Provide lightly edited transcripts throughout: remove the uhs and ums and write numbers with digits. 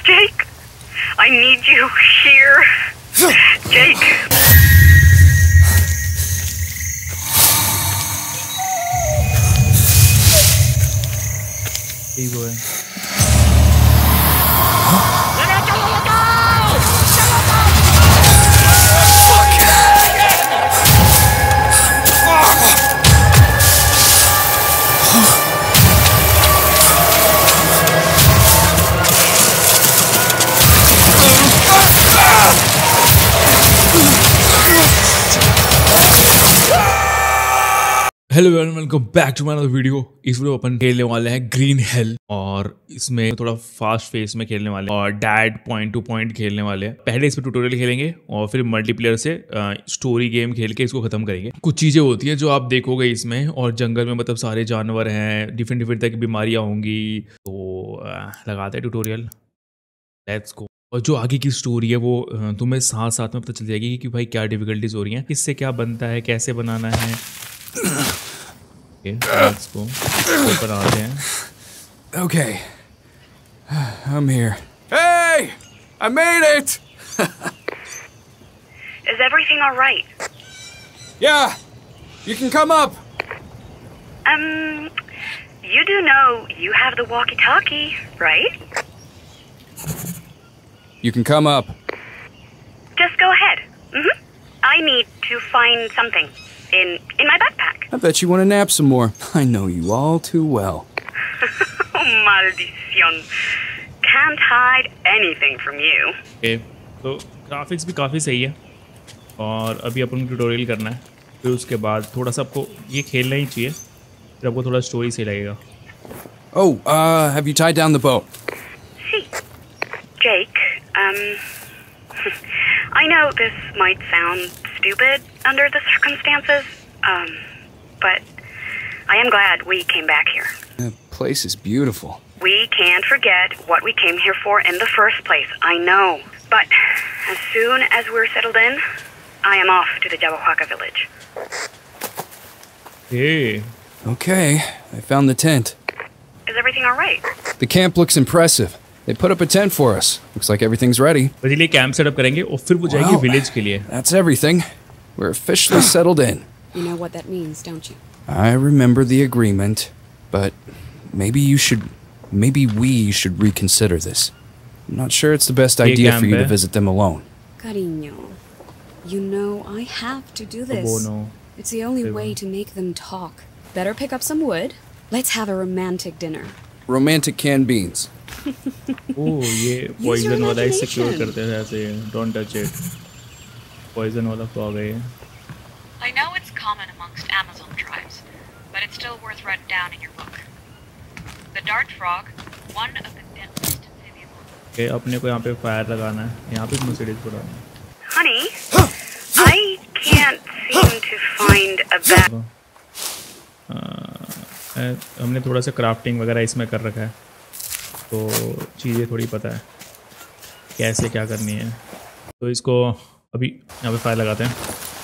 Jake, I need you here. Jake. Hello everyone, welcome back to my another video. इस video अपन खेलने वाले हैं ग्रीन हेल और इसमें थोड़ा फास्ट फेस में खेलने वाले हैं और डैड पॉइंट टू पॉइंट खेलने वाले हैं। पहले इस पर ट्यूटोरियल खेलेंगे और फिर मल्टीप्लेयर से स्टोरी गेम खेल के इसको खत्म करेंगे। कुछ चीजें होती हैं जो आप देखोगे इसमें, और जंगल में मतलब सारे जानवर हैं, डिफरेंट डिफरेंट तरह की बीमारियां होंगी। तो लगाते हैं ट्यूटोरियल, लेट्स गो। और जो आगे की स्टोरी है वो तुम्हें साथ साथ में पता चल जाएगी कि भाई क्या डिफिकल्टीज हो रही हैं, किससे क्या बनता है, कैसे बनाना है। let's go. ऊपर आते हैं। Okay, I'm here. Hey, I made it. Is everything all right? Yeah, you can come up. You do know you have the walkie-talkie, right? You can come up. Just go ahead. I need to find something in my backpack. I bet you want to nap some more. I know you all too well. Oh, maldición. Can't hide anything from you. Okay, तो graphics भी काफ़ी सही है और अभी अपन को tutorial करना है। फिर उसके बाद थोड़ा सा आपको ये खेलना ही चाहिए, फिर आपको थोड़ा स्टोरी सही लगेगा। Oh, have you tied down the boat? See, Jake, I know this might sound stupid under the circumstances, but I am glad we came back here. The place is beautiful. We can't forget what we came here for in the first place, I know. But as soon as we're settled in, I am off to the Jawahuaca village. Hey. Okay, I found the tent. Is everything all right? The camp looks impressive. They put up a tent for us. Looks like everything's ready. बस ये camp setup करेंगे और फिर वो जाएगी village के लिए। That's everything. We're officially settled in. You know what that means, don't you? I remember the agreement, but maybe we should reconsider this. I'm not sure it's the best idea for you to visit them alone. Cariño, you know I have to do this. It's the only way to make them talk. Better pick up some wood. Let's have a romantic dinner. Romantic canned beans. ओह, ये poison वाला ही secure करते हैं ऐसे। Don't touch it. Poison वाला frog है ये। I know it's common amongst Amazon tribes, but it's still worth writing down in your book. The dart frog, one of the deadliest amphibians. Okay, अपने को यहाँ पे फायर लगाना है, यहाँ पे मर्सिडीज पड़ा है। Honey, I can't seem to find a bag. हमने थोड़ा सा क्राफ्टिंग वगैरह इसमें कर रखा है, तो चीज़ें थोड़ी पता है कैसे क्या करनी है। तो इसको अभी यहाँ पे फायर लगाते हैं।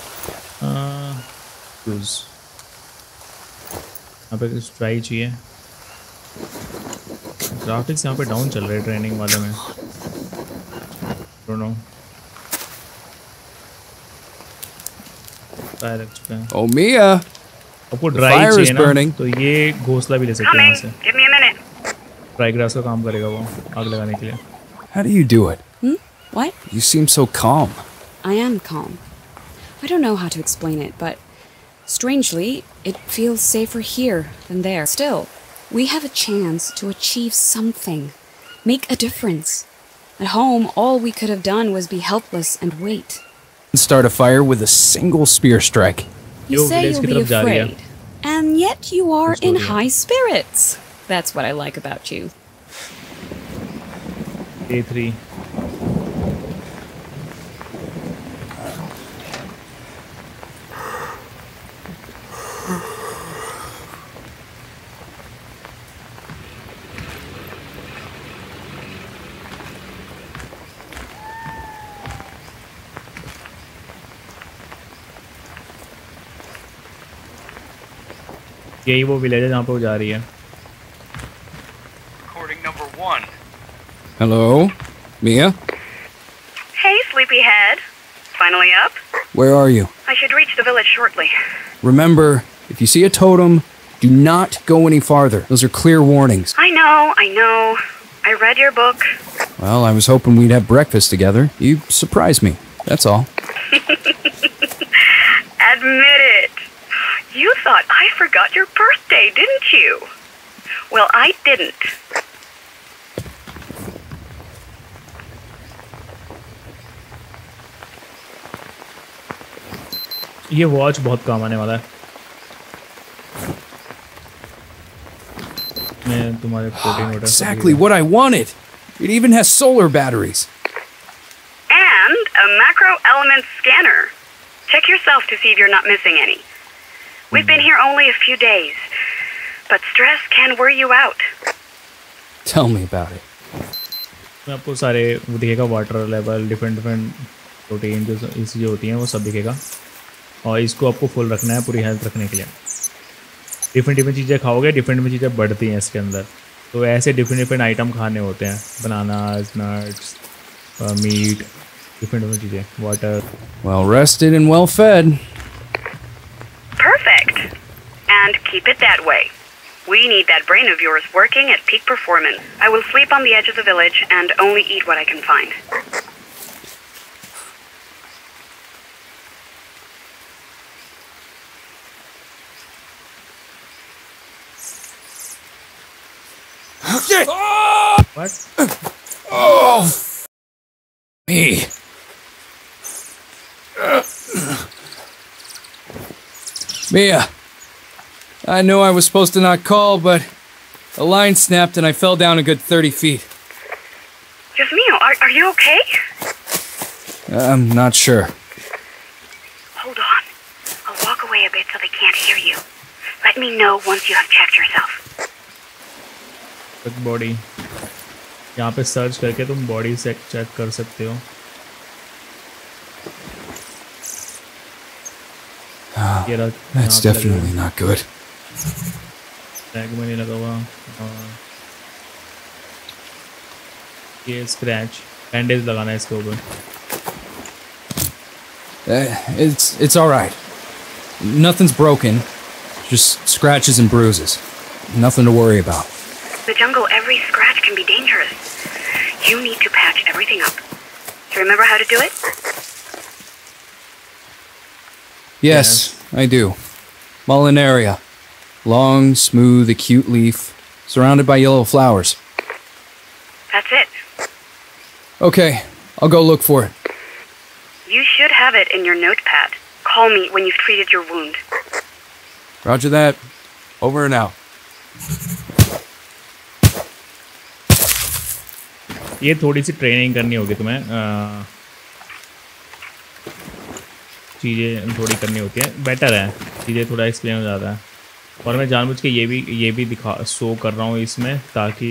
यहाँ पे ट्राई चाहिए। ग्राफिक्स यहाँ पे डाउन चल रहे हैं ट्रेनिंग वाले में। नो फायर रख चुके हैं। Oh Mia, आपको ड्राई चाहिए ना, तो ये घोंसला भी ले सकते हैं यहाँ से। Give me a minute. Dry grass का काम करेगा वो आग लगाने के लिए। How do you do it? What? You seem so calm. I am calm. I don't know how to explain it, but strangely, it feels safer here than there. Still, we have a chance to achieve something, make a difference. At home, all we could have done was be helpless and wait. Start a fire with a single spear strike. You say you'll be afraid, and yet you are in high spirits. That's what I like about you. A3. यही वो village है जहाँ पे वो जा रही है। Recording number 1. Hello? Mia? Hey, sleepyhead. Finally up? Where are you? I should reach the village shortly. Remember, if you see a totem, do not go any farther. Those are clear warnings. I know. I read your book. Well, I was hoping we'd have breakfast together. You surprised me. That's all. Admit it. You thought I forgot your birthday, didn't you? Well, I didn't. ये watch बहुत काम आने वाला है। मैं तुम्हारे protein water Exactly what I wanted. It even has solar batteries. And a macro element scanner. Check yourself to see if you're not missing any. We've been here only a few days, but stress can wear you out. Tell me about it. मैं आपको सारे वो दिखेगा, water level, different protein जो होती हैं वो सब दिखेगा। और इसको आपको फुल रखना है पूरी हेल्थ रखने के लिए। डिफरेंट चीज़ें खाओगे, डिफरेंट चीज़ें बढ़ती हैं इसके अंदर। तो ऐसे डिफरेंट आइटम खाने होते हैं, बनानास, नट्स, मीट, डिफरेंट चीज़ें, water. Well rested and well fed. Perfect. And keep it that way. We need that brain of yours working at peak performance. I will sleep on the edge of the village and only eat what I can find. What? Oh! Me. Mia. I know I was supposed to not call, but a line snapped and I fell down a good 30 feet. Dios mío, are you okay? I'm not sure. Hold on. I'll walk away a bit so they can't hear you. Let me know once you have checked yourself. Body यहाँ पे search करके तुम body से check कर सकते हो। That's definitely not good. Tag में नहीं लगा हुआ। ये स्क्रैच, बैंडेज लगाना है इसके ऊपर। It's all right. Nothing's broken. Just scratches and bruises. Nothing to worry about. In the jungle, every scratch can be dangerous. You need to patch everything up. Do you remember how to do it? Yes, I do. Mullenaria. Long, smooth, acute leaf, surrounded by yellow flowers. That's it. Okay, I'll go look for it. You should have it in your notepad. Call me when you've treated your wound. Roger that. Over and out. ये थोड़ी सी training करनी होगी तुम्हें, चीज़ें थोड़ी करनी होती है, बेटर है, चीज़ें थोड़ा एक्सप्लेन हो जाता है। और मैं जानबूझ के ये भी दिखा शो कर रहा हूँ इसमें ताकि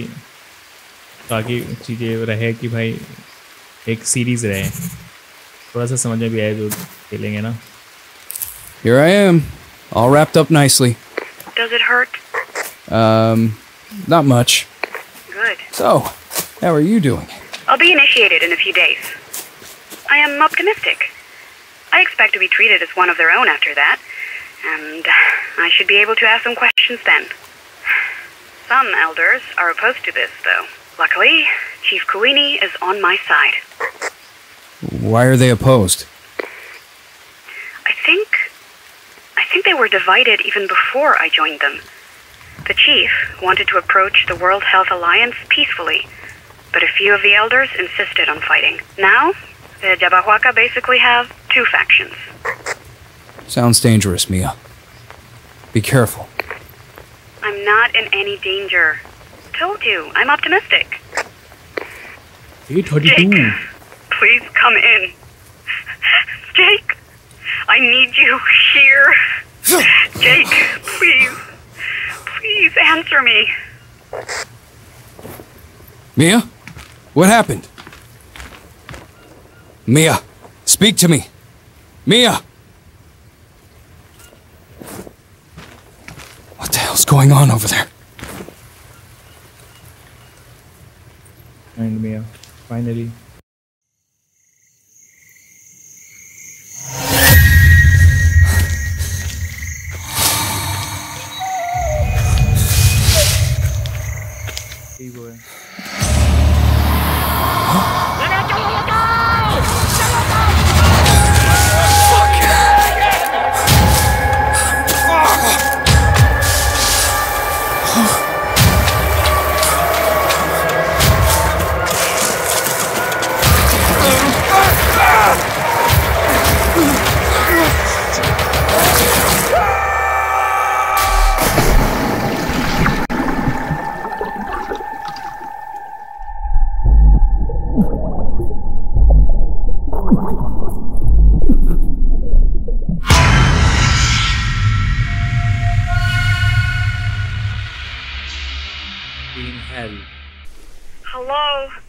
चीज़ें रहे कि भाई एक सीरीज़ रहे, थोड़ा सा समझ में भी आए जो खेलेंगे ना। Here I am, all wrapped up nicely. Does it hurt? Not much. Good. So, how are you doing? I'll be initiated in a few days. I am optimistic. I expect to be treated as one of their own after that, and I should be able to ask some questions then. Some elders are opposed to this, though. Luckily, Chief Kuini is on my side. Why are they opposed? I think they were divided even before I joined them. The chief wanted to approach the World Health Alliance peacefully, but a few of the elders insisted on fighting. Now, the Jabahuaca basically have two factions. Sounds dangerous, Mia. Be careful. I'm not in any danger. Told you, I'm optimistic. 8:32. Jake, please come in. Jake, I need you here. Jake, please. Please answer me. Mia? What happened? Mia, speak to me. Mia! What the hell's going on over there? And Mia. Finally ठीक है। Hello?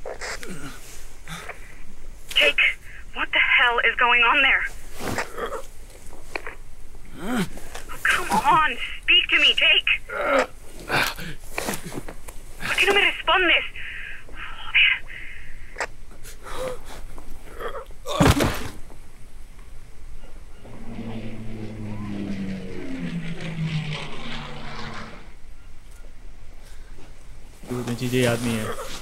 Jake, what the hell is going on there? Oh, come on, speak to me, Jake. ¿Por qué no me respondes? मुझे चीजें याद नहीं है।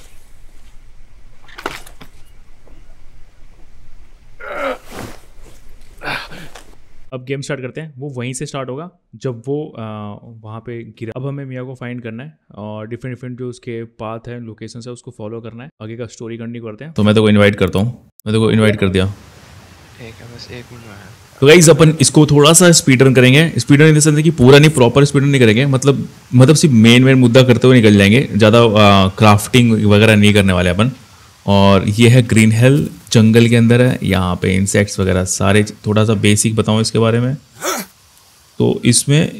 अब game start करते हैं। वो वहीं से स्टार्ट होगा जब वो वहाँ पे गिरा। अब हमें मिया को फाइंड करना है और डिफरेंट डिफरेंट जो उसके पाथ है, लोकेशन है, उसको फॉलो करना है। आगे का स्टोरी कंटिन्यू करते हैं। तो मैं तो को इनवाइट करता हूँ। मैं तो को इनवाइट कर दिया। ठीक है, बस एक मिनट है। तो गाइस अपन इसको थोड़ा सा स्पीड रन करेंगे। Speed run in the sense कि पूरा नहीं, प्रॉपर स्पीड रन नहीं करेंगे। मतलब सिर्फ मेन मुद्दा करते हुए निकल जाएंगे। ज़्यादा क्राफ्टिंग वगैरह नहीं करने वाले अपन। और ये है ग्रीन हेल, जंगल के अंदर है। यहाँ पे इंसेक्ट्स वगैरह सारे, थोड़ा सा बेसिक बताऊँ इसके बारे में। तो इसमें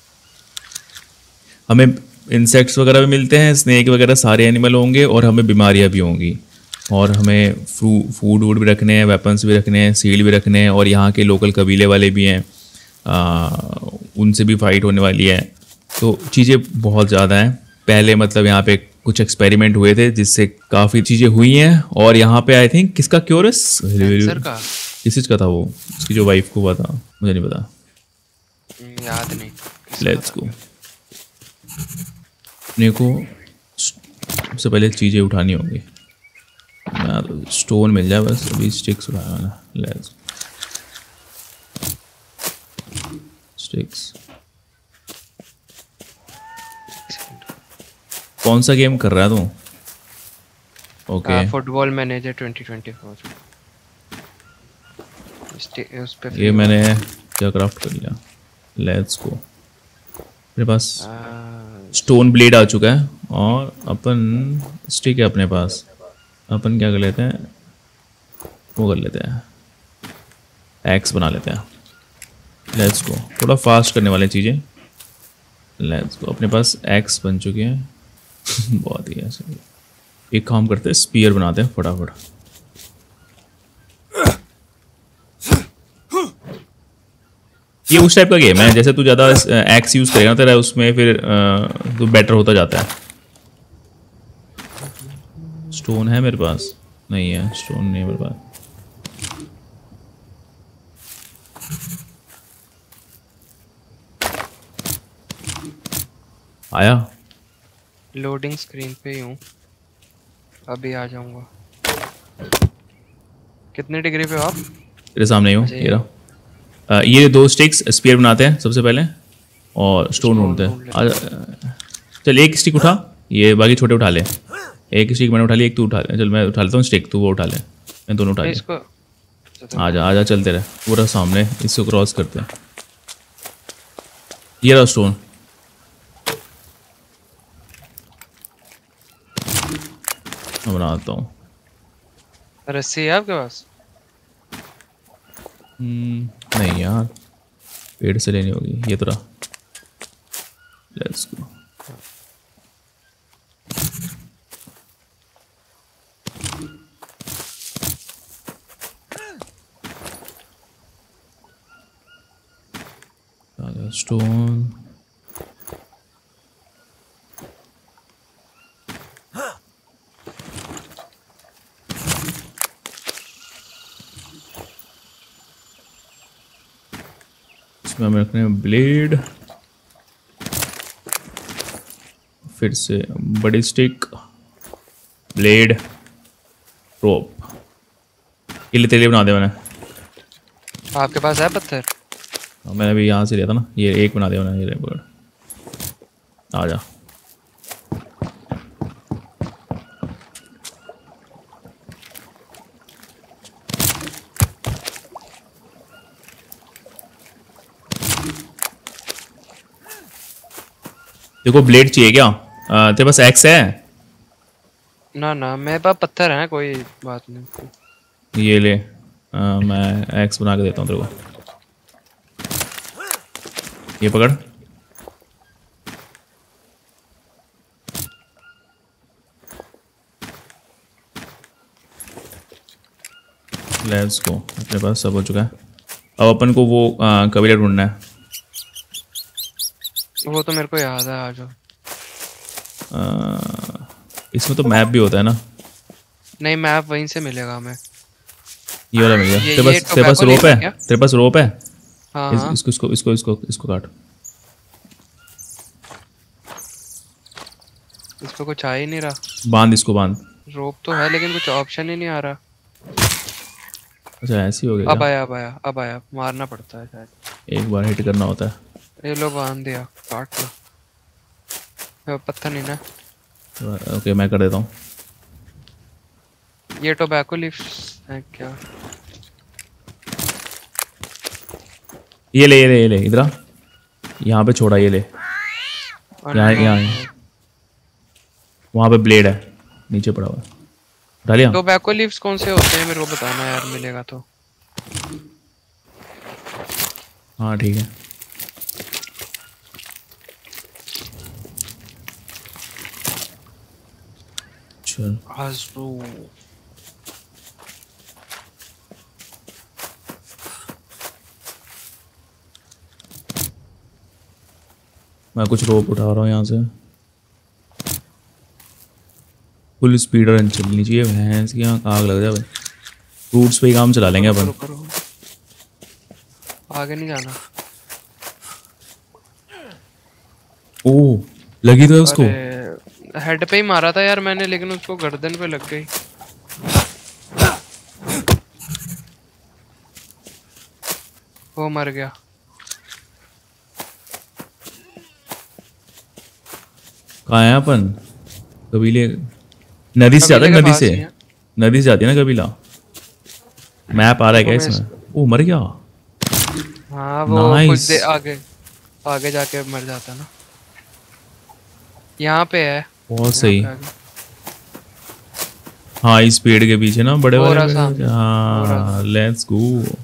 हमें इंसेक्ट्स वगैरह भी मिलते हैं, स्नेक वगैरह सारे एनिमल होंगे और हमें बीमारियाँ भी होंगी। और हमें फूड वूड भी रखने हैं, वेपन्स भी रखने हैं, सील भी रखने हैं। और यहाँ के लोकल कबीले वाले भी हैं, उनसे भी फाइट होने वाली है। तो चीज़ें बहुत ज़्यादा हैं। पहले मतलब यहाँ पे कुछ एक्सपेरिमेंट हुए थे जिससे काफ़ी चीज़ें हुई हैं। और यहाँ पे आई थिंक किसका क्योरस, किस चीज़ का था वो, उसकी जो वाइफ को हुआ था, मुझे नहीं पता, याद नहीं। Let's go. अपने को सबसे पहले चीज़ें उठानी होंगी। मैं तो स्टोन मिल जाए बस, अभी स्टिक्स उठाया ना। Let's sticks. कौन सा गेम कर रहा है तू? Okay, football manager 2024। उस पे ये मैंने क्या क्राफ्ट कर लिया। Let's go. मेरे पास स्टोन ब्लेड आ चुका है और अपन स्टिक है अपने पास। अपन क्या कर लेते हैं, वो कर लेते हैं, एक्स बना लेते हैं। Let's go. थोड़ा फास्ट करने वाले चीज़ें। Let's go. अपने पास एक्स बन चुके हैं। बहुत ही ऐसे। एक काम करते हैं, स्पीयर बनाते हैं फटाफट। ये उस टाइप का गेम है, जैसे तू ज़्यादा एक्स यूज़ करेगा तेरा उसमें फिर तो बेटर होता जाता है। स्टोन है मेरे पास? नहीं है, स्टोन नहीं है मेरे पास। आया? लोडिंग स्क्रीन पे ही हूँ, अभी आ जाऊंगा। कितने डिग्री पे हो आप? तेरे सामने ही हूँ। ये रहा। ये 2 स्टिक्स स्पीयर बनाते हैं सबसे पहले और स्टोन ढूंढते हैं। चल एक स्टिक उठा, ये बाकी छोटे उठा ले। एक स्टिक मैंने उठा ली, एक तू उठा ले। चल मैं उठा लेता हूँ स्टिक, तू वो उठा ले। मैं दोनों उठा ले। आजा आजा, चलते रहे पूरा सामने। इसको क्रॉस करते हैं। ये रहा स्टोन। मैं बनाता हूँ। रस्सी है आपके पास? नहीं यार, पेड़ से लेनी होगी। ये तो रहा। Let's go. स्टोन। इसमें हमें रखने हैं ब्लेड, फिर से बड़ी स्टिक, ब्लेड, रोप। ये तेरे लिए बना दे मैंने। आपके पास है पत्थर? मैंने भी यहाँ से लिया था ना, ये एक बना दिया मैंने। ये पकड़, आ जा। देखो ब्लेड चाहिए क्या? तेरे पास एक्स है? ना ना मेरे पास पत्थर है, कोई बात नहीं। ये ले, मैं एक्स बना के देता हूँ तेरे को। ये पकड़। लेट्स गो, अपने पास सब हो चुका है। अब अपन को वो कबीला ढूंढना है। वो तो मेरे को याद है, आ जाओ। इसमें तो मैप भी होता है ना? नहीं, मैप वहीं से मिलेगा हमें। ये वाला मिल गया। तेरे पास रोप है? तेरे पास रोप है? हाँ। इसको काट। इसको कुछ आ ही नहीं रहा। बांध इसको, बांध। रोप तो है लेकिन कुछ ऑप्शन ही नहीं आ रहा। अच्छा ऐसे ही हो गया। अब आया मारना पड़ता है शायद। एक बार हिट करना होता है। ये लो बांध दिया, काट लो। पत्थर नहीं ना? ओके मैं कर देता हूँ। ये टोबैको लीव्स है क्या? ये ले इधर आ। यहाँ पे छोड़ा, ये ले। यहाँ वहाँ पे ब्लेड है, नीचे पड़ा हुआ। डालिया। टोबैको लीव्स कौन से होते हैं मेरे को बताना यार, मिलेगा तो। हाँ ठीक है। चल मैं कुछ रोप उठा रहा हूँ यहाँ से। फुल स्पीड रन चलनी चाहिए, भैंस की यहाँ आग लग जाए भाई। रूट्स पे ही काम चला लेंगे अपन। आगे नहीं जाना। ओह लगी तो है उसको। हेड पे ही मारा था यार मैंने, लेकिन उसको गर्दन पे लग गई। वो मर गया। कहाँ है अपन? कबीले नदी से जाता है, नदी से जाती है ना कबीला। मैप आ रहा है क्या इसमें? ओ मर गया। हाँ वो कुछ आगे जाके मर जाता ना। यहाँ पे है। बहुत सही। हाँ इस पेड़ के पीछे ना बड़े वाले। हाँ लेट्स गो।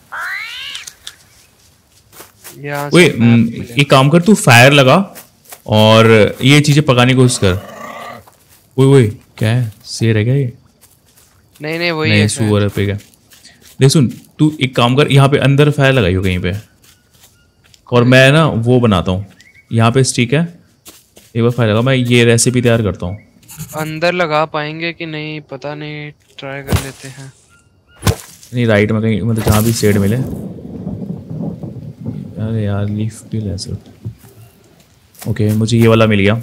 ओए एक काम कर, तू फायर लगा और ये चीजें पकाने की कोशिश कर। ओए क्या है? शेर है क्या ये? नहीं वही नहीं, सुअर पे क्या? देख सुन, तू एक काम कर, यहाँ पे अंदर फायर लगाई हो कहीं पे, और मैं ना वो बनाता हूँ। यहाँ पे स्टिक है, एक बार फायर लगा, मैं ये रेसिपी तैयार करता हूँ। अंदर लगा पाएंगे कि नहीं पता नहीं, ट्राई कर लेते हैं। नहीं राइट में कहीं, मतलब जहाँ भी शेड मिले। अरे यार लीफ भी ले सिर्फ। ओके मुझे ये वाला मिल गया।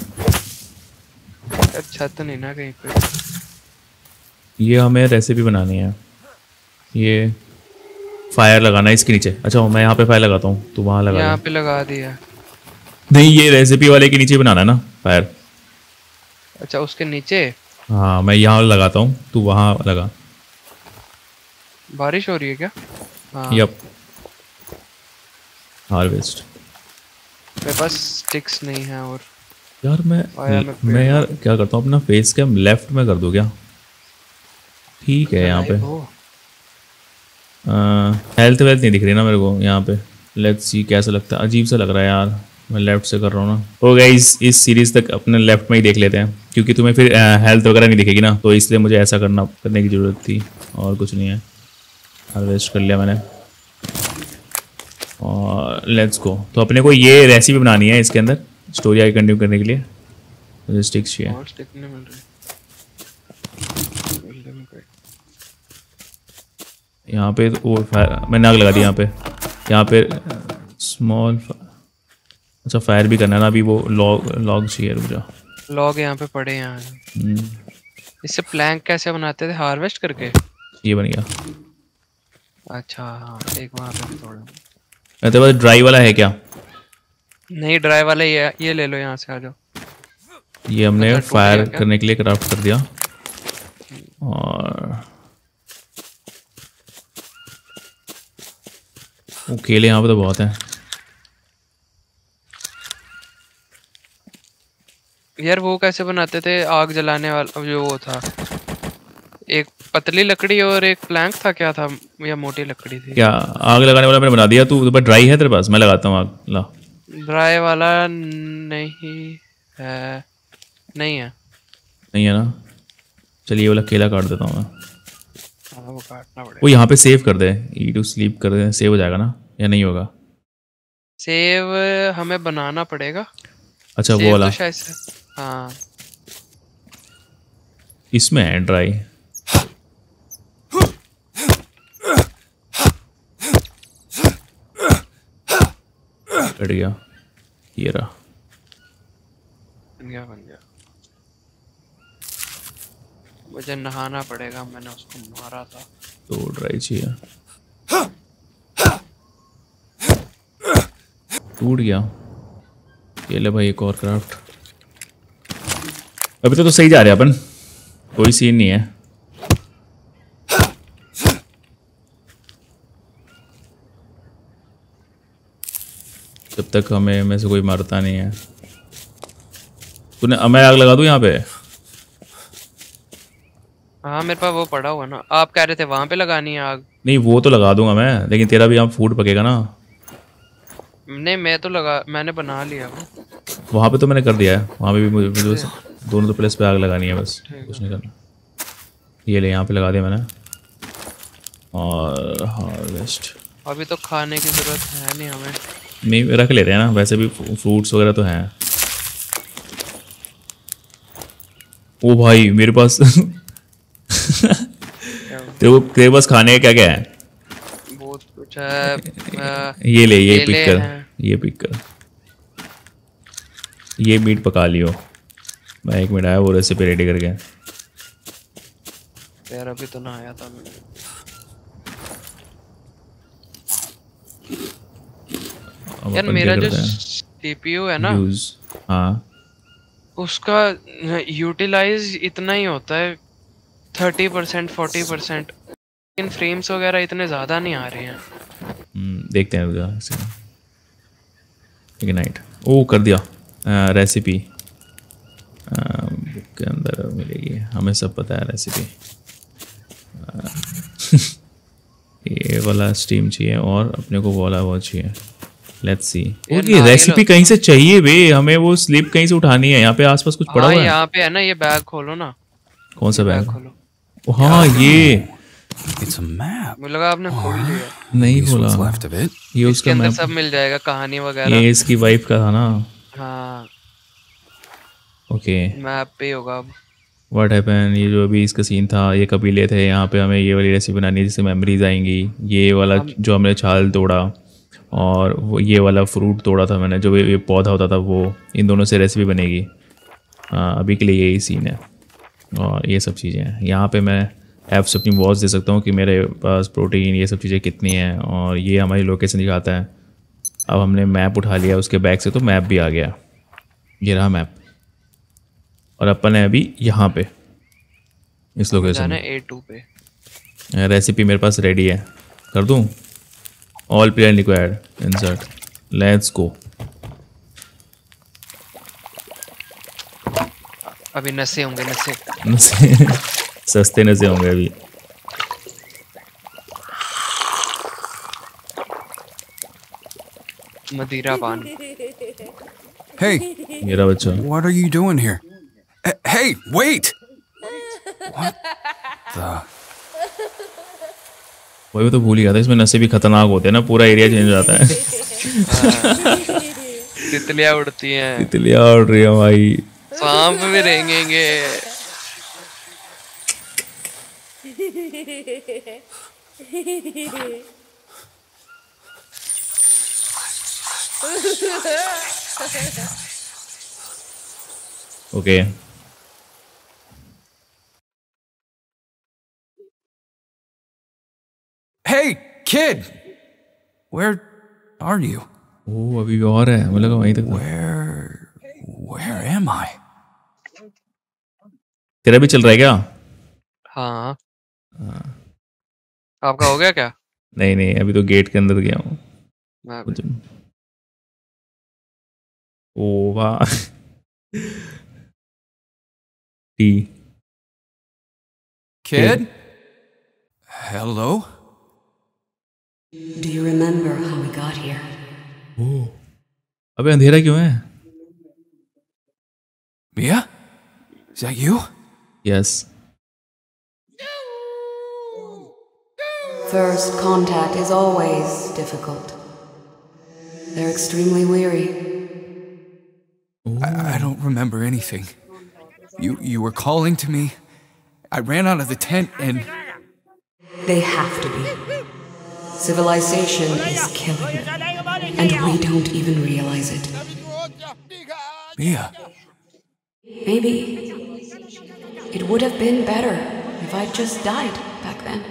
अच्छा तो नहीं ना कहीं पे। ये हमें रेसिपी बनानी है। ये फायर लगाना है इसके नीचे। अच्छा मैं यहाँ पे फायर लगाता हूँ, तू वहाँ लगा। यहाँ पे लगा दिया। नहीं ये रेसिपी वाले के नीचे बनाना है ना फायर। अच्छा उसके नीचे। हाँ मैं यहाँ लगाता हूँ, तू वहाँ लगा। बारिश हो रही है क्या? हाँ। Yup harvest. मेरे पास स्टिक्स नहीं है। और यार मैं यार क्या करता हूँ, अपना फेस कैम लेफ्ट में कर दूँ क्या? ठीक है यहाँ पे हेल्थ वेल्थ नहीं दिख रही ना मेरे को यहाँ पे। लेट्स सी कैसा लगता है, अजीब सा लग रहा है यार। मैं लेफ्ट से कर रहा हूँ ना। तो गाइस इस सीरीज तक अपने लेफ्ट में ही देख लेते हैं, क्योंकि तुम्हें फिर हेल्थ वगैरह नहीं दिखेगी ना, तो इसलिए मुझे ऐसा करने की ज़रूरत थी, और कुछ नहीं है। हार्वेस्ट कर लिया मैंने और लेट्स गो। तो अपने को ये रेसिपी बनानी है, इसके अंदर स्टोरी आगे कंटिन्यू करने के लिए मुझे स्टिक्स चाहिए। यहाँ पे वो मैंने आग लगा दी यहाँ पे स्मॉल अच्छा फायर भी करना है ना अभी। वो लॉग चाहिए, रुक जा। लॉग यहाँ पे पड़े हैं। इससे प्लैंक कैसे बनाते थे? हार्वेस्ट करके। ये बन गया। अच्छा हाँ, एक वहाँ पे तोड़ा। तेरे पास ड्राई वाला है क्या? नहीं, ड्राई वाला ये ले लो, यहाँ से आ जाओ। ये हमने अच्छा, फायर करने के लिए क्राफ्ट कर दिया। और वो केले यहाँ पे तो बहुत हैं यार। वो कैसे बनाते थे आग जलाने वाला जो वो था? एक पतली लकड़ी और एक प्लैंक था, क्या था? या मोटी लकड़ी थी? क्या आग लगाने वाला मैंने बना दिया। तू तो ड्राई है तेरे पास? मैं लगाता हूँ आग। ला। ड्राई वाला नहीं है। नहीं है। नहीं है ना? चलिए ये वाला केला काट देता हूँ मैं। वो काटना पड़ेगा। वो यहाँ पे सेव कर दे। ई टू स्लीप कर दे, सेव हो जाएगा ना या नहीं होगा? सेव हमें बनाना पड़ेगा। अच्छा वो वाला तो शायद से हाँ इसमें है ड्राई। कट गया। ये रहा। बन गया। मुझे नहाना पड़ेगा, मैंने उसको मारा था। तो ड्राई चाहिए। टूट गया। ये ले भाई एक और क्राफ्ट। अभी तो सही जा रहे हैं अपन, कोई सीन नहीं है। जब तक हमें में से कोई मरता नहीं है। तूने मैं आग लगा दूं यहाँ पे? हाँ मेरे पास वो पड़ा हुआ ना। आप कह रहे थे वहां पे लगानी है आग? नहीं वो तो लगा दूंगा मैं, लेकिन तेरा भी यहाँ फूड पकेगा ना। नहीं मैंने बना लिया वो। वहाँ पे तो मैंने कर दिया है। वहाँ पे भी मुझे दोनों तो प्लेस पे आग लगानी है बस, कुछ नहीं करना। ये ले यहाँ पे लगा दिया मैंने। और हार्वेस्ट अभी तो खाने की जरूरत है नहीं हमें। नहीं रख लेते हैं ना, वैसे भी फ्रूट्स वगैरह तो हैं। ओ भाई मेरे पास तेरे पास खाने का क्या क्या है? बहुत कुछ है। ये ले, ये पिक कर, हैं। ये पिक कर। ये मीट पका लियो। मैं 1 मिनट आया वो रेसिपी रेडी करके। यार अभी तो ना आया था मैं। यार मेरा जो CPU है ना, हाँ उसका यूटिलाइज इतना ही होता है 30% 40%। इन फ्रेम्स वगैरह इतने ज़्यादा नहीं आ रहे हैं। देखते हैं रुका। इग्नाइट ओ कर दिया। रेसिपी बुक के अंदर मिलेगी, हमें सब पता है रेसिपी। ये वाला स्टीम चाहिए और अपने को वाला वो चाहिए। Let's see. ओके रेसिपी कहीं से चाहिए बे हमें, वो स्लिप कहीं से उठानी है। यहाँ पे आसपास कुछ पड़ा हुआ है? यहाँ पे है ना, ये बैग खोलो ना। कौन सा बैग? खोलो। हाँ ये It's a map. मुझे लगा आपने खोल लिया। नहीं At least खोला। what's left of it. ये इसके उसका अंदर मैप, सब मिल जाएगा, कहानी वगैरह। ये इसकी वाइफ का था ना। हाँ ओके मैप पे होगा अब। व्हाट हैपन, ये जो अभी इसका सीन था, ये कबीले थे यहाँ पे। हमें ये वाली रेसिपी बनानी है जिससे मेमोरीज आएंगी। ये वाला जो हमने छाल तोड़ा और वो ये वाला फ्रूट तोड़ा था मैंने, जो ये पौधा होता था, वो इन दोनों से रेसिपी बनेगी। हाँ अभी के लिए यही सीन है और ये सब चीज़ें हैं। यहाँ पे मैं ऐप से अपनी वॉच दे सकता हूँ कि मेरे पास प्रोटीन ये सब चीज़ें कितनी हैं, और ये हमारी लोकेशन दिखाता है। अब हमने मैप उठा लिया उसके बैग से, तो मैप भी आ गया। ये रहा मैप। और अपन है अभी यहाँ पे इस लोकेशन में। A2 पे रेसिपी मेरे पास रेडी है, कर दूँ? All player required, insert, let's go. अभी नशे होंगे, नशे। सस्ते नशे होंगे अभी। मदिरा पान। Hey, मेरा बच्चा what are you doing here? Hey, wait! What the? वही तो भूल ही गया था, इसमें नशे भी खतरनाक होते हैं ना, पूरा एरिया चेंज हो जाता है। तितलियां उड़ती हैं। तितलियां उड़ रही है भाई। सांप भी रेंगेंगे। Okay. Hey, kid! Where are you? Oh, अभी भी और है, मुझे लगा वहीं तक था। Where am I? तेरा भी चल रहा है क्या? हाँ। आपका हो गया क्या? नहीं नहीं, अभी तो गेट के अंदर गया हूँ। मैं भी। ओ वाह। टी। Kid? Hello? Do you remember how we got here? ओह, अबे अंधेरा क्यों है? Mia? Is that you? Yes. First contact is always difficult. They're extremely weary. I don't remember anything. You were calling to me. I ran out of the tent and... They have to be. Civilization is killing, and we don't even realize it. Mia, Maybe it would have been better if I'd just died back then.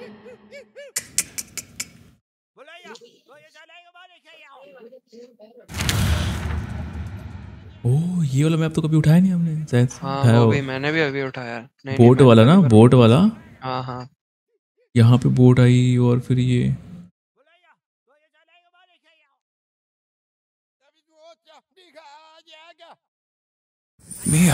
ओह, ये वाला map तो कभी उठाया नहीं हमने शायद। हाँ उठाया वो होगा। भी मैंने भी अभी उठाया। नहीं बोट मैंने वाला ना, अभी बोट वाला। हाँ हाँ। यहाँ पे बोट आई और फिर ये। Mia,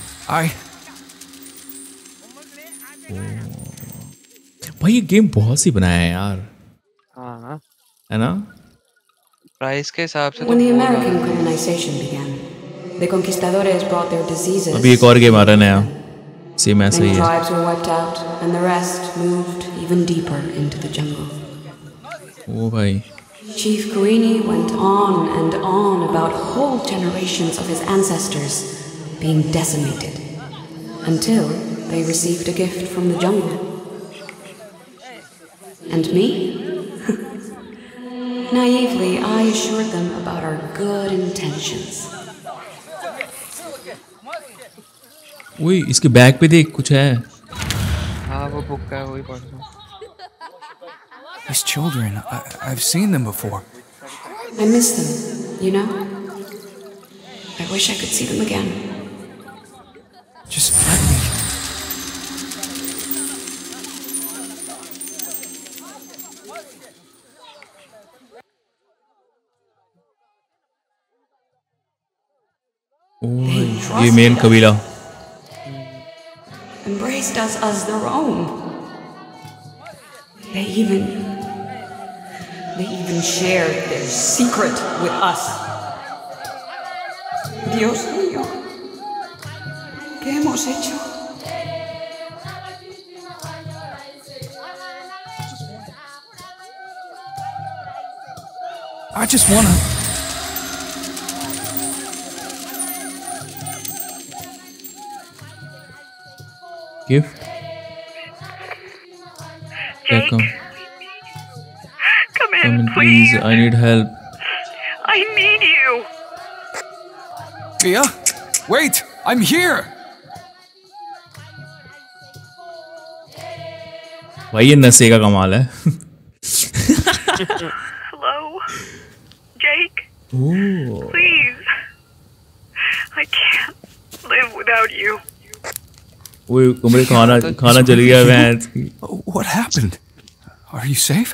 भाई ये गेम बहुत सी बनाया है यार, हाँ हाँ। है ना? प्राइस के हिसाब से तो When the बहुत American ज़्यादा है। colonization began, the conquistadores brought their diseases. अभी एक और गेम आ रहा है नया, सेम ऐसा ही Many है। tribes were wiped out, and the rest moved even deeper into the jungle. ओ भाई, Chief Karini went on about whole generations of his ancestors being decimated, until they received a gift from the jungle. And me? Naively, I assured them about our good intentions. वही इसके bag पे देख, कुछ है। हाँ वो book का है, वही पढ़ रहा हूँ। these children, I've seen them before. I miss them, you know? I wish I could see them again. Just let me. ओ भाई, ये मेन कबीला। Embraced us as their own. They even shared their secret with us. Dios mío, ¿qué hemos hecho? I just wanna. Gift क्या? Jake, come come come in, please, please. I need help. I need you. Mia, wait! I'm here! भाई ये नशे का कमाल है। Hello? Jake, oh, please. I can't live without you. वो कमरे खाना जल गया भैंस की। What happened? Are you safe?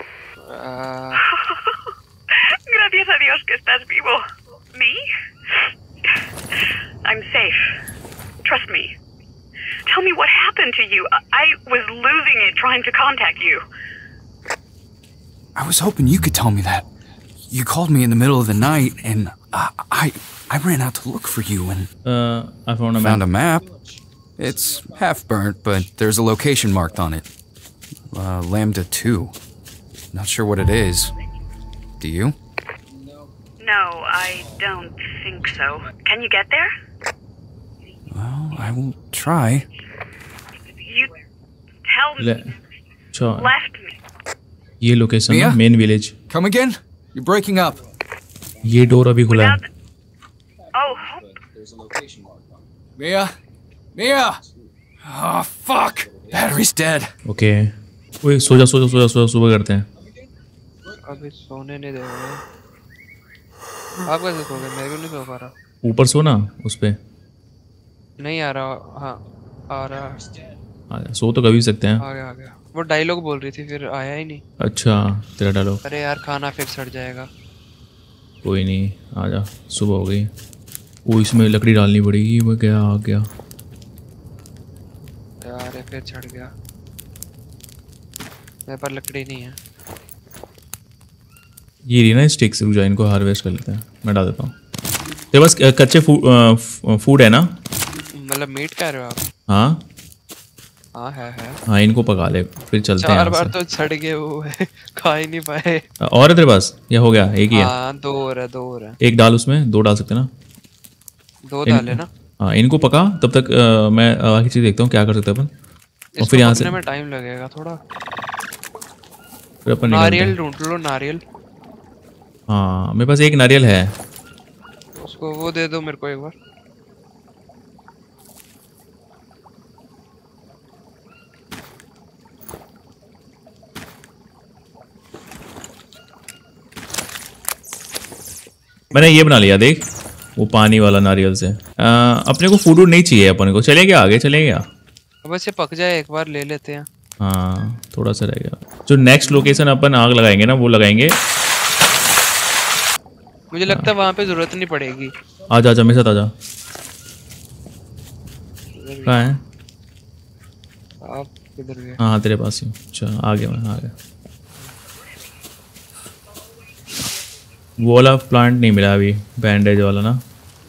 Gracias a Dios que estás vivo. Me? I'm safe. Trust me. Tell me what happened to you. I was losing it trying to contact you. I was hoping you could tell me that. You called me in the middle of the night, and I ran out to look for you and I found a found map. a map. It's half burnt, but there's a location marked on it. Lambda 2. Not sure what it is. Do you? No, I don't think so. Can you get there? Well, I will try. You tell me. अच्छा, Left me. ये location Mia? है main village. Come again? You're breaking up. ये door अभी खुला है। Oh, Mia? Mia! Oh, fuck! Battery's dead. Okay ओए सो जा सो जा सो जा सो जा, सुबह करते हैं। अभी सोने नहीं दे रहे। आप कैसे सो गए? मैं भी नहीं सो पा रहा। ऊपर सो ना उस पे। नहीं आ रहा। हाँ आ रहा। आ, सो तो कभी भी सकते हैं। आ गया आ गया। वो डायलॉग बोल रही थी फिर आया ही नहीं। अच्छा तेरा डालो। अरे यार खाना फिर सड़ जाएगा। कोई नहीं आ जा, सुबह हो गई। वो इसमें लकड़ी डालनी पड़ेगी। वो क्या आ गया यार ये फिर छड़ गया। मेरे पास लकड़ी नहीं है। ये रही ना स्टिक्स, रुक जा इनको हार्वेस्ट कर लेते हैं। मैं डाल देता हूँ। तेरे पास कच्चे फूड है ना? मतलब मीट कह रहे हो आप? हाँ हाँ है। हाँ इनको पका ले फिर चलते हैं। 4 बार तो सड़ गए वो है। खा ही नहीं पाए। और है तेरे पास या हो गया? एक ही है? हाँ 2 और है। एक डाल उसमें, 2 डाल सकते हैं ना? 2 डाले ना। हाँ इनको पका तब तक मैं आखिरी चीज देखता हूँ क्या कर सकते हैं अपन। और फिर यहाँ से में टाइम लगेगा थोड़ा। फिर अपन निकलते नारियल हैं। ढूंढ लो नारियल। हाँ मेरे पास एक नारियल है। उसको वो दे दो मेरे को एक बार। मैंने ये बना लिया देख, वो पानी वाला नारियल से। अपने को फूड नहीं चाहिए अपने को। चले गया आगे, चले गया। बस ये पक जाए एक बार ले लेते हैं। हाँ थोड़ा सा रह गया। जो नेक्स्ट लोकेशन अपन आग लगाएंगे ना वो लगाएंगे। मुझे लगता है वहाँ पे जरूरत नहीं पड़ेगी। आजा आजा मेरे साथ आजा। कहाँ है? आप किधर गए? हाँ तेरे पास ही। अच्छा आ गया मैं, आ गया। वो वाला प्लांट नहीं मिला अभी, बैंडेज वाला ना।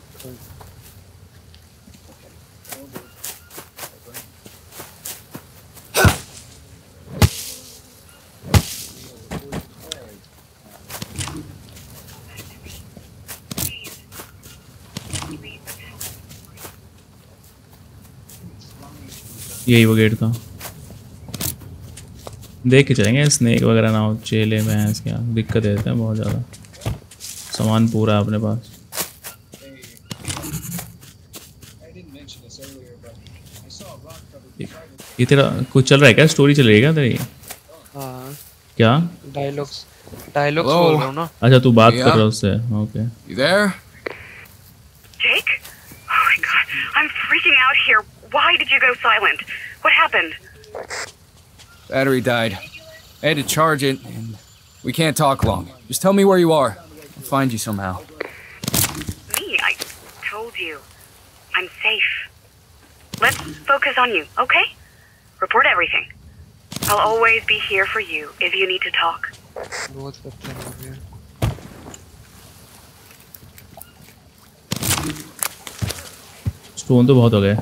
यही वो गेट था। देख के चलेंगे स्नेक वगैरह ना हो, चेले भैंस क्या दिक्कत देते हैं बहुत ज़्यादा। सामान पूरा है अपने पास। ये तेरा कुछ चल रहा है क्या? स्टोरी चल रही है क्या तेरी? हाँ क्या डायलॉग्स बोल रहा हूँ ना। अच्छा तू बात कर रहा है उससे। Okay You there? Jake? Oh my god, I'm freaking out here. Why did you go silent? What happened? Battery died. I had to charge it, and we can't talk long. Just tell me where you are. I'll find you somehow. Me? I told you. I'm safe. Let's focus on you, okay? Report everything. I'll always be here for you if you need to talk. बहुत पत्थर हो गया। Stone तो बहुत हो गए।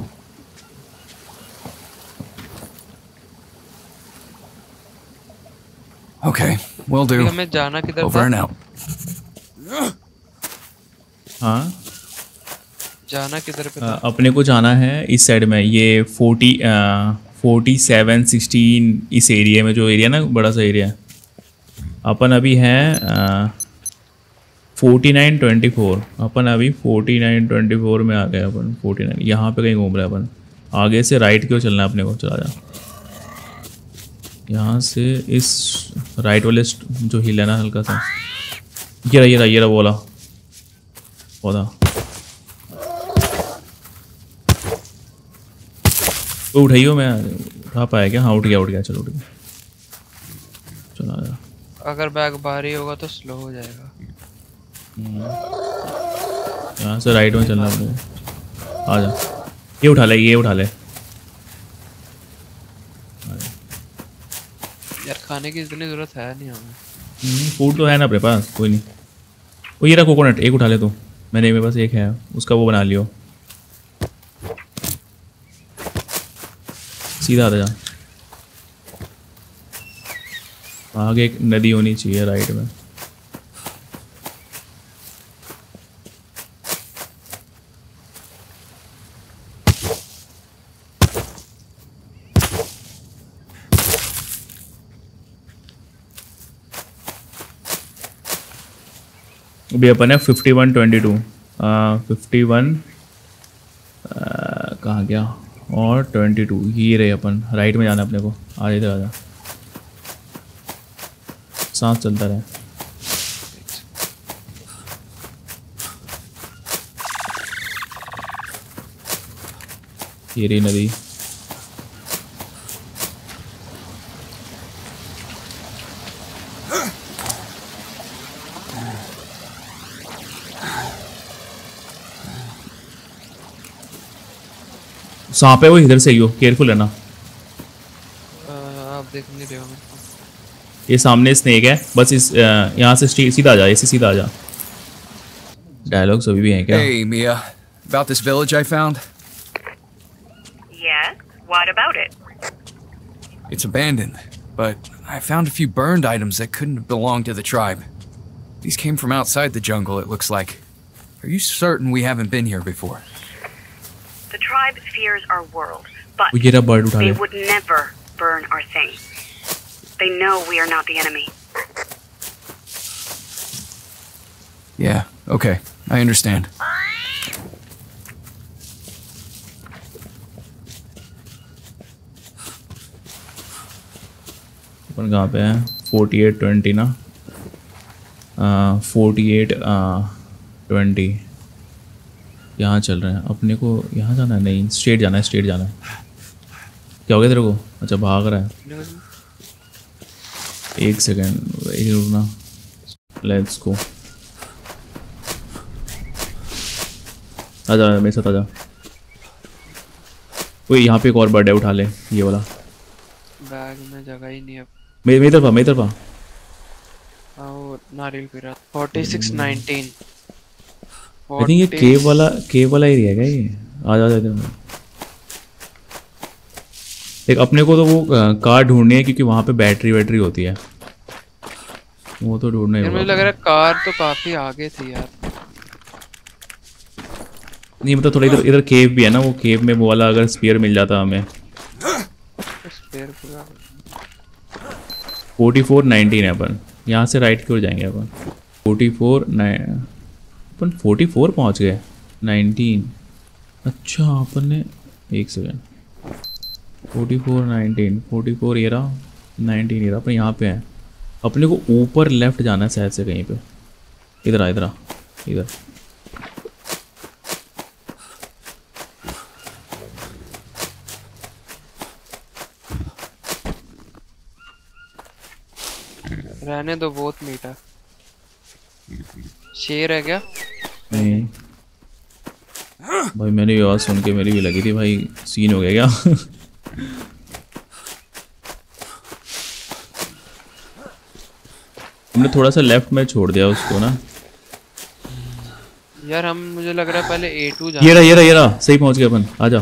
Okay, will do. हमें जाना किधर Over था? and out. हाँ जाना किधर पे था? अपने को जाना है इस साइड में। ये 47 16 इस एरिया में, जो एरिया ना बड़ा सा एरिया। अपन अभी हैं 49 24। अपन अभी 49 24 में आ गए। अपन 49 यहाँ पे कहीं घूम रहे हैं अपन। आगे से राइट क्यों चलना है अपने को? चला जा यहाँ से। इस राइट वाले जो हिल है ना हल्का सा, ये रहा बोला पौधा। तो उठाइयो, मैं उठा पाया क्या? हाँ उठ गया चलो उठ गया। चला जा। अगर बैग भारी होगा तो स्लो हो जाएगा। यहाँ से राइट में चलना अपने को। आ जा, ये उठा ले। यार खाने की इतनी जरूरत है नहीं हमें। फूड तो है ना अपने पास, कोई नहीं। वो ये रहा कोकोनट, एक उठा ले तू। मेरे पास एक है, उसका वो बना लियो। सीधा आ जा। आगे एक नदी होनी चाहिए राइट में। अभी अपन है 51-22 51 कहाँ गया और 22 ये रहे अपन राइट में जाना अपने को आ इधर आ जा सांस चलता रहे ये रही नदी सांप है वो इधर से ही हो केयरफुल है ना आप देख नहीं रहे हो ये सामने स्नेक है बस इस यहाँ से सीधा आ जा ऐसे सीधा आ जा डायलॉग्स अभी भी हैं क्या Hey, Mia. About this village I found? Yes? What about it? It's abandoned, but I found a few burned items that couldn't have belonged to the tribe. These came from outside the jungle, it looks like. Are you certain we haven't been here before? The tribe fears our world, but वो ये रहा bird उठा they ले would never burn our things. They know we are not the enemy. Yeah, okay. I understand. अपन कहाँ पे हैं 48-20 ना 48-20 यहाँ चल रहे हैं अपने को यहाँ जाना है नहीं स्ट्रेट जाना है क्या हो गया तेरे को अच्छा भाग रहा है एक सेकेंड रुकना लेट्स गो आजा मेरे साथ आजा वो यहाँ पे एक और बर्ड है उठा ले ये वाला बैग में जगह ही नहीं है मेरी तरफ आओ नारियल पी रहा 46-19 आई थिंक ये केव वाला एरिया है क्या ये आजा इधर देख अपने को तो वो कार ढूंढनी है क्योंकि वहाँ पे बैटरी होती है वो तो ढूंढना ही मुझे लग रहा है कार तो काफी आगे थी यार नहीं मतलब थोड़ा इधर केव भी है ना वो केव में वो वाला अगर स्पीयर मिल जाता हमें स्पेयर पूरा 44-19 है अपन यहाँ से राइट की ओर जाएंगे अपन 44 पहुँच गए 19 अच्छा अपन ने एक सेकेंड 44 ये रहा 19 ये रहा अपन यहाँ पे हैं अपने को ऊपर लेफ्ट जाना है शायद से कहीं पे इधर आ इधर रहने दो बहुत मीठा शेर है क्या नहीं भाई मैंने ये आवाज़ सुन के मेरी भी लगी थी भाई सीन हो गया क्या हमने थोड़ा सा लेफ्ट में छोड़ दिया उसको ना यार हम मुझे लग रहा है पहले A2 ये रहा सही पहुंच गए अपन आजा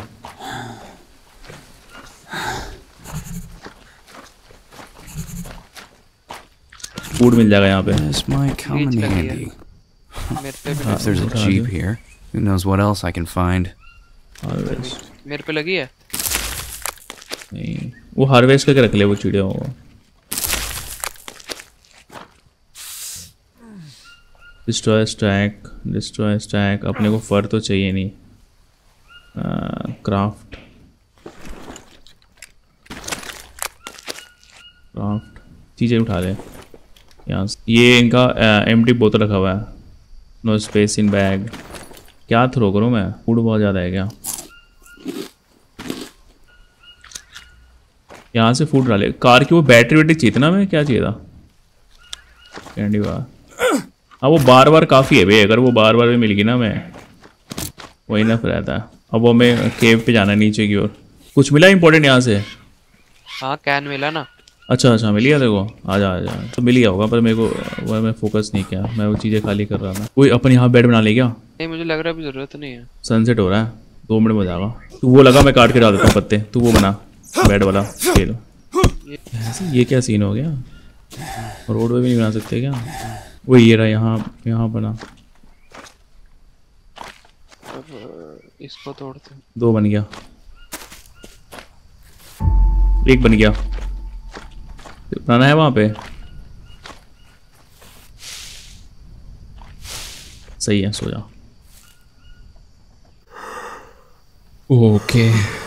फूड मिल जाएगा यहाँ पे This might come in handy. मेरे पे भी If there's a jeep here, who knows what else I can find. Harvest मेरे पे लगी है नहीं वो हार्वेस्ट करके रख ले वो चिड़िया वो डिस्ट्रॉय स्टैक अपने को फर तो चाहिए नहीं क्राफ्ट चीज़ें उठा ले यहाँ ये इनका एम्प्टी बोतल रखा हुआ है नो स्पेस इन बैग क्या थ्रो करूँ मैं फूड बहुत ज़्यादा है क्या यहाँ से फूड डाले कार की वो बैटरी चाहिए था ना मैं क्या चाहिए था कैंडी बार हाँ वो बार काफ़ी है भाई अगर वो बार भी मिल गई ना मैं वही ना फिर रहता है अब वो हमें केव पे जाना है नीचे की ओर कुछ मिला इंपॉर्टेंट यहाँ से हाँ कैन मिला ना अच्छा मिल गया देखो आजा तो मिल गया होगा पर मेरे को वो मैं फोकस नहीं किया मैं वो चीज़ें खाली कर रहा था कोई अपन यहाँ बेड बना ले क्या नहीं मुझे लग रहा है अभी ज़रूरत नहीं है सनसेट हो रहा है 2 मिनट में जाएगा तू वो लगा मैं काट के डाल देता हूँ पत्ते तू वो बना बेड वाला खेल ये क्या सीन हो गया रोड पे भी नहीं बना सकते क्या वो ये रहा यहाँ बना अब इसको तोड़ते हैं 2 बन गया 1 बन गया बनाना है वहाँ पे सही है, सो जा। ओके